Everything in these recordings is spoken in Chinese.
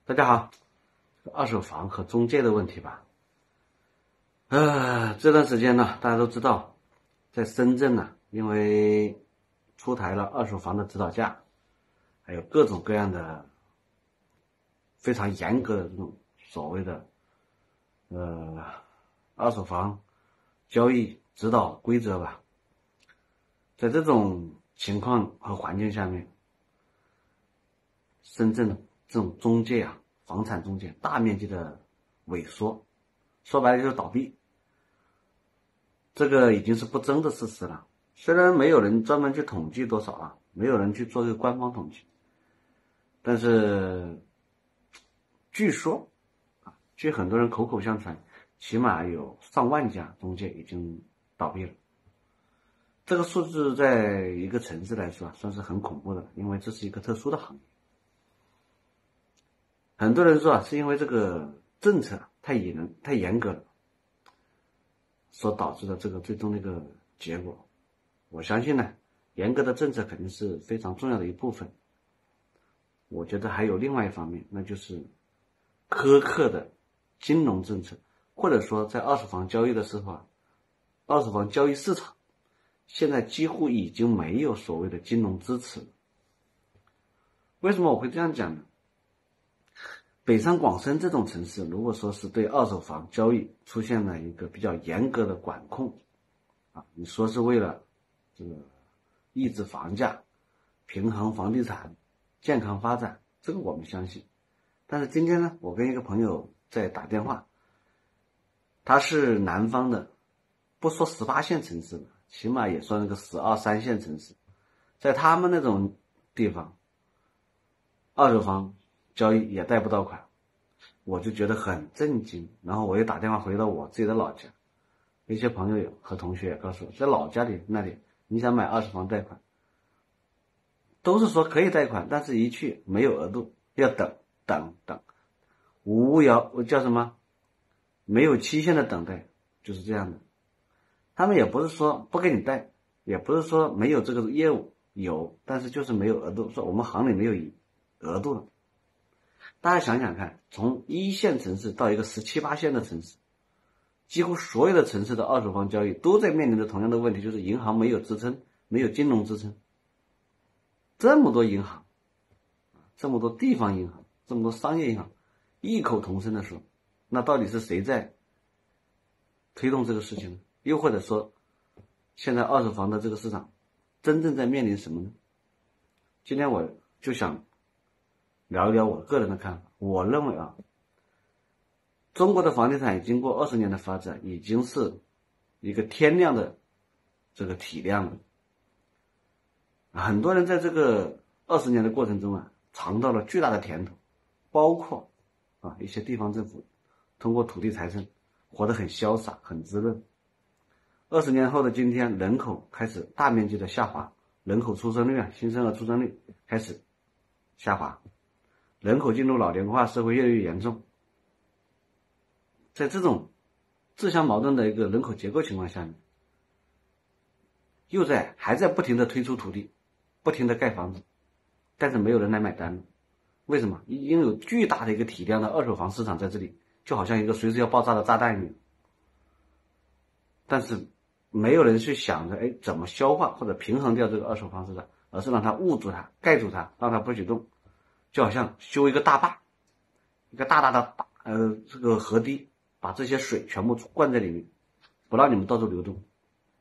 大家好，二手房和中介的问题吧。这段时间呢，大家都知道，在深圳呢，因为出台了二手房的指导价，还有各种各样的非常严格的这种所谓的二手房交易指导规则吧。在这种情况和环境下面，深圳这种中介啊，房产中介大面积的萎缩，说白了就是倒闭。这个已经是不争的事实了。虽然没有人专门去统计多少啊，没有人去做一个官方统计，但是据说据很多人口口相传，起码有上万家中介已经倒闭了。这个数字在一个城市来说算是很恐怖的，因为这是一个特殊的行业。很多人说是因为这个政策太严格了所导致的这个最终的一个结果。我相信呢，严格的政策肯定是非常重要的一部分。我觉得还有另外一方面，那就是苛刻的金融政策，或者说在二手房交易的时候二手房交易市场现在几乎已经没有所谓的金融支持了。为什么我会这样讲呢？北上广深这种城市，如果说是对二手房交易出现了一个比较严格的管控你说是为了这个抑制房价、平衡房地产、健康发展，这个我们相信。但是今天呢，我跟一个朋友在打电话，他是南方的，不说18线城市了，起码也算那个12、3线城市。在他们那种地方，二手房交易也贷不到款，我就觉得很震惊。然后我又打电话回到我自己的老家，一些朋友和同学也告诉我，在老家里那里你想买二手房贷款，都是说可以贷款，但是一去没有额度，要等，叫什么没有期限的等待，就是这样的。他们也不是说不给你贷，也不是说没有这个业务，有，但是就是没有额度，说我们行里没有额度了。大家想想看，从1线城市到一个17、18线的城市，几乎所有的城市的二手房交易都在面临着同样的问题，就是银行没有支撑，没有金融支撑。这么多银行，这么多地方银行，这么多商业银行异口同声的说，那到底是谁在推动这个事情呢？又或者说，现在二手房的这个市场真正在面临什么呢？今天我就想聊一聊我个人的看法。我认为中国的房地产也经过20年的发展，已经是一个天量的这个体量了。很多人在这个20年的过程中尝到了巨大的甜头，包括一些地方政府通过土地财政活得很潇洒、很滋润。20年后的今天，人口开始大面积的下滑，人口出生率新生儿出生率开始下滑，人口进入老龄化社会越来越严重。在这种自相矛盾的一个人口结构情况下面，还在不停的推出土地，不停的盖房子，但是没有人来买单了。为什么？因为有巨大的一个体量的二手房市场在这里，就好像一个随时要爆炸的炸弹一样。但是没有人去想着怎么消化或者平衡掉这个二手房市场，而是让它捂住它、盖住它，让它不许动，就好像修一个大坝，一个大的这个河堤，把这些水全部灌在里面，不让你们到处流动，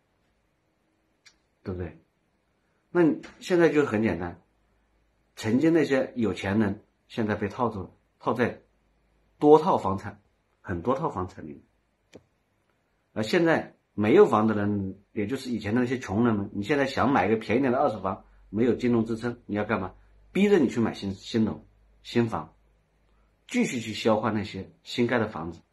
对不对？那现在就很简单，曾经那些有钱人现在被套在多套房产、很多套房产里面，而现在没有房的人，也就是以前的那些穷人们，你现在想买一个便宜点的二手房，没有金融支撑，你要干嘛？逼着你去买新楼、新房，继续去消化那些新盖的房子。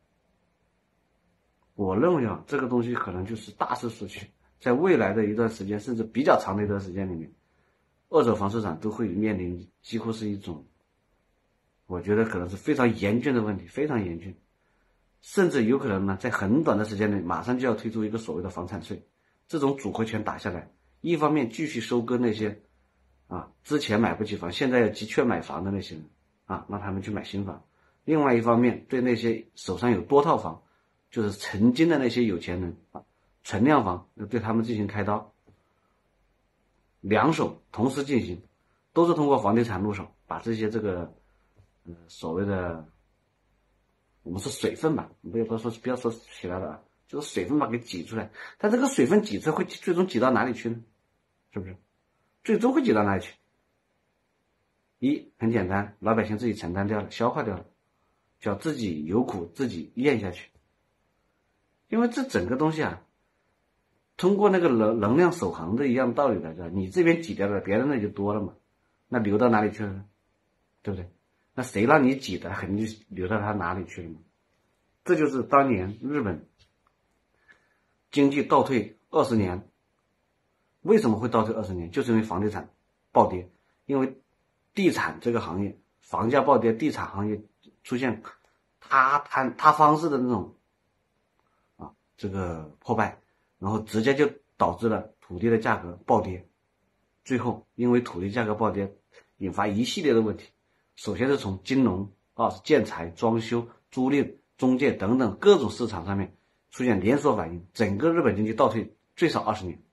我认为这个东西可能就是大势所趋，在未来的一段时间，甚至比较长的一段时间里面，二手房市场都会面临几乎是一种，我觉得可能是非常严峻的问题，非常严峻，甚至有可能呢，在很短的时间内马上就要推出一个所谓的房产税。这种组合拳打下来，一方面继续收割那些之前买不起房，现在要急缺买房的那些人， 让他们去买新房。另外一方面，对那些手上有多套房，就是曾经的那些有钱人存量房，对他们进行开刀，两手同时进行，都是通过房地产入手，把这些所谓的我们说水分吧，不要说其他的啊，就是水分把给挤出来。但这个水分挤出来会最终挤到哪里去呢？是不是？最终会挤到哪里去？一，很简单，老百姓自己承担掉了，消化掉了，叫自己有苦自己咽下去。因为这整个东西啊，通过那个能量守恒的一样道理的，是吧？你这边挤掉了，别人那就多了嘛，那流到哪里去了呢？对不对？那谁让你挤的，肯定就流到他哪里去了嘛。这就是当年日本经济倒退20年，为什么会倒退20年？就是因为房地产暴跌，因为地产这个行业房价暴跌，地产行业出现塌方式的那种这个破败，然后直接就导致了土地的价格暴跌。最后因为土地价格暴跌，引发一系列的问题。首先是从金融建材、装修、租赁、中介等等各种市场上面出现连锁反应，整个日本经济倒退最少20年。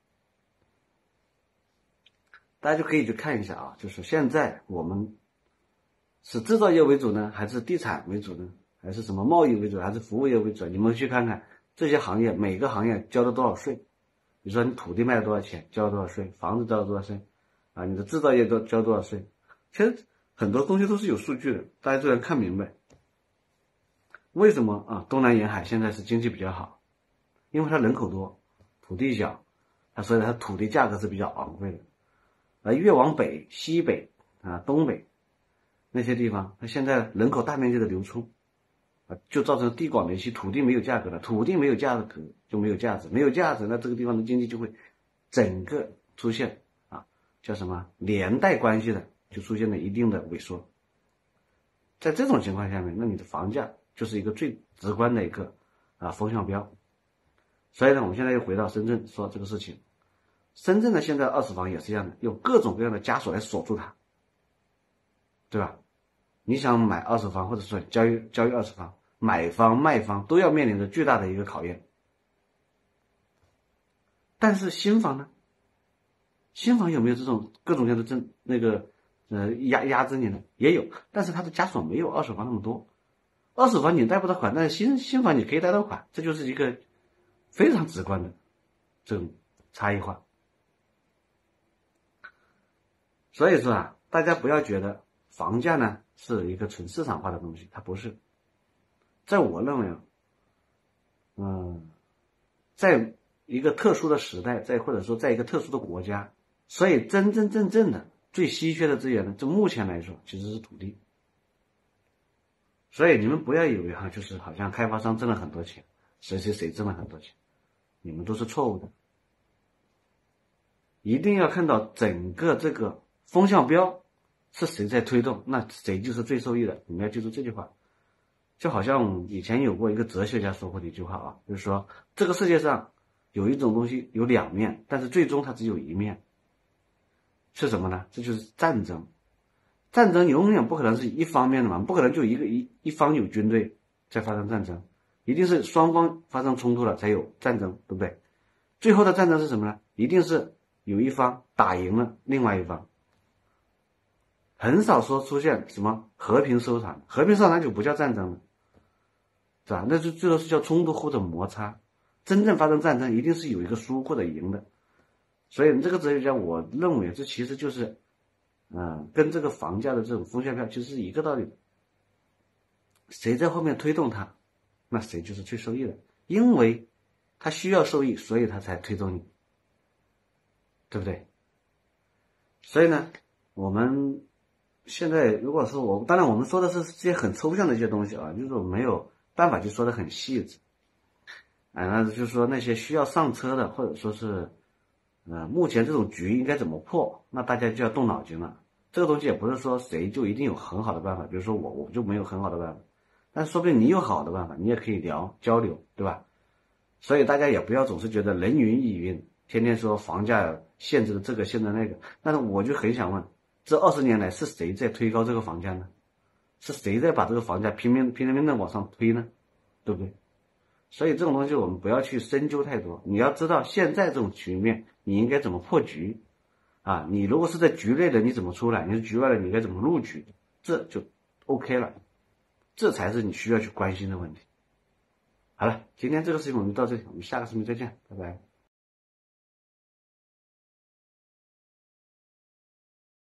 大家就可以去看一下啊，就是现在我们是制造业为主呢，还是地产为主呢，还是什么贸易为主，还是服务业为主？你们去看看这些行业，每个行业交了多少税？比如说你土地卖了多少钱，交了多少税；房子交了多少税，你的制造业都交多少税？其实很多东西都是有数据的，大家都能看明白。为什么东南沿海现在是经济比较好？因为它人口多，土地小，所以它土地价格是比较昂贵的。而越往北、西北东北那些地方，它现在人口大面积的流出就造成地广人稀，土地没有价格了，土地没有价格就没有价值，没有价值，那这个地方的经济就会整个出现叫什么连带关系的，就出现了一定的萎缩。在这种情况下面，那你的房价就是一个最直观的一个风向标。所以呢，我们现在又回到深圳说这个事情。深圳的现在二手房也是一样的，用各种各样的枷锁来锁住它，对吧？你想买二手房，或者说交易二手房，买方卖方都要面临着巨大的一个考验。但是新房呢？新房有没有这种各种各样的压制你呢？也有，但是它的枷锁没有二手房那么多。二手房你贷不到款，但是新房你可以贷到款，这就是一个非常直观的这种差异化。所以说大家不要觉得房价呢是一个纯市场化的东西，它不是。在我认为在一个特殊的时代，或者说在一个特殊的国家，所以真真正正的最稀缺的资源呢，就目前来说其实是土地。所以你们不要以为就是好像开发商挣了很多钱，谁挣了很多钱，你们都是错误的。一定要看到整个这个风向标是谁在推动，那谁就是最受益的。你们要记住这句话。就好像以前有过一个哲学家说过的一句话就是说这个世界上有一种东西有两面，但是最终它只有一面。是什么呢？这就是战争。战争永远不可能是一方面的嘛，不可能就一方有军队在发生战争，一定是双方发生冲突了才有战争，对不对？最后的战争是什么呢？一定是有一方打赢了另外一方。很少说出现什么和平收场，和平收场就不叫战争了，是吧？那就最多是叫冲突或者摩擦。真正发生战争一定是有一个输或者赢的。所以这个哲学家我认为这其实就是跟这个房价的这种风向标其实是一个道理的。谁在后面推动它，那谁就是最受益的，因为他需要受益，所以他才推动你，对不对？所以呢，我们现在如果说当然我们说的是这些很抽象的一些东西就是我没有办法去说的很细致那就是说那些需要上车的，或者说是目前这种局应该怎么破，那大家就要动脑筋了。这个东西也不是说谁就一定有很好的办法，比如说我就没有很好的办法，但说不定你有好的办法，你也可以交流，对吧？所以大家也不要总是觉得人云亦云，天天说房价限制了这个限制那个。但是我就很想问，这20年来是谁在推高这个房价呢？ 是谁在把这个房价拼命的往上推呢？对不对？所以这种东西我们不要去深究太多，你要知道现在这种局面你应该怎么破局啊？你如果是在局内的，你怎么出来？你是局外的，你该怎么入局？这就 OK 了，这才是你需要去关心的问题。好了，今天这个视频我们就到这里，我们下个视频再见，拜拜。